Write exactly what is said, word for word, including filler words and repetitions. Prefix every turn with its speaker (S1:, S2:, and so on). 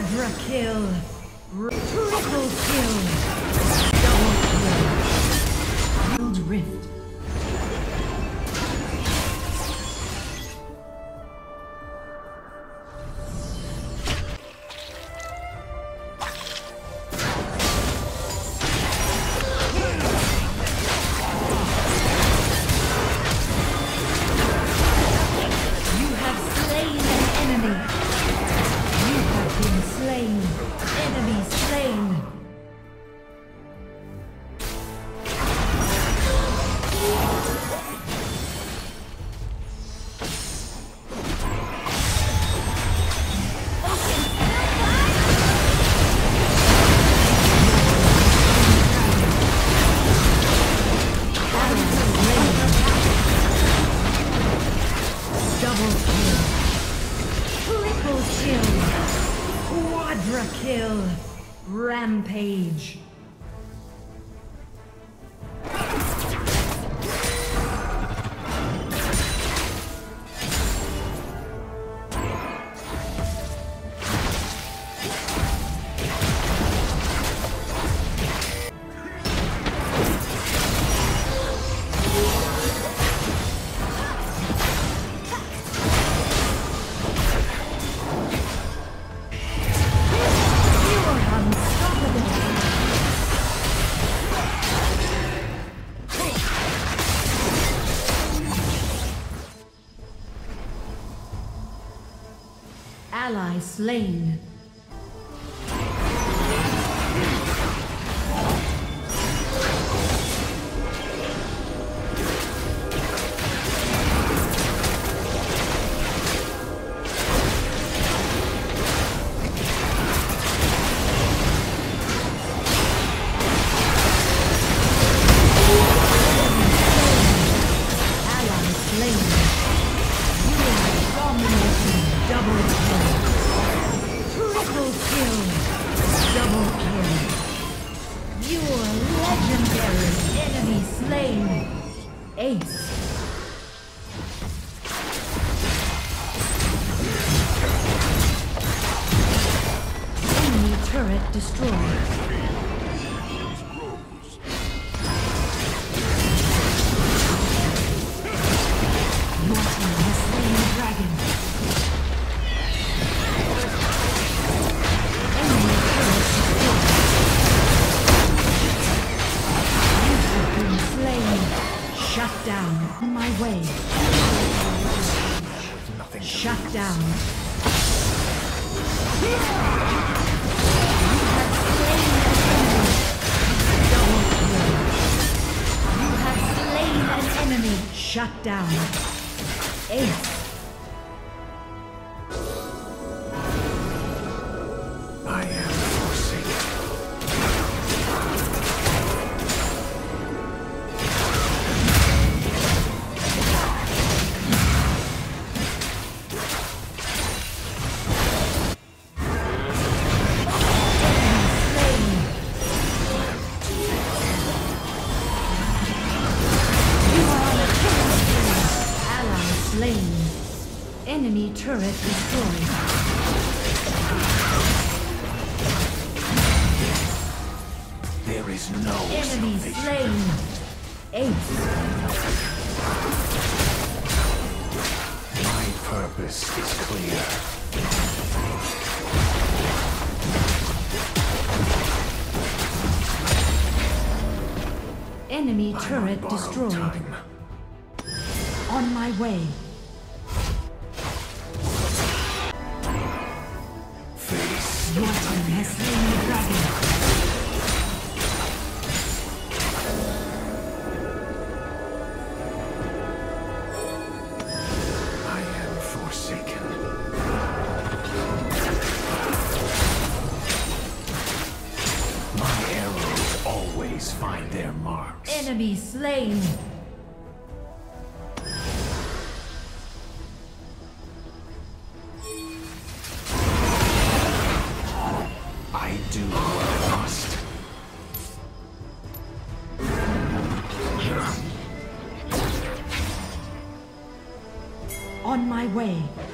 S1: Quadra kill. R triple kill. Double kill. Wild Rift. Kill. Rampage. Ally slain. Turret destroyed. Your team has slain the dragon. Enemy turret destroyed. You have been slain. Shut down. On my way. Shut down. Enemy shut down. Ace.
S2: I am forsaken.
S1: Enemy turret destroyed.
S2: There is no
S1: enemy
S2: salvation.
S1: slain. Ace.
S2: My purpose is clear.
S1: Enemy
S2: I'm
S1: turret
S2: on
S1: destroyed.
S2: Time.
S1: On my way. Your team has slain the dragon.
S2: I am forsaken. My arrows always find their marks.
S1: Enemy slain.
S2: I do what I must.
S1: On my way.